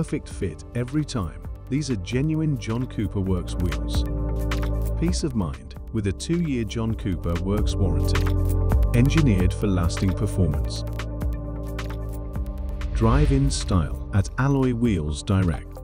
perfect fit every time. These are genuine John Cooper Works wheels. Peace of mind with a 2-year John Cooper Works warranty. Engineered for lasting performance. Drive in style at Alloy Wheels Direct.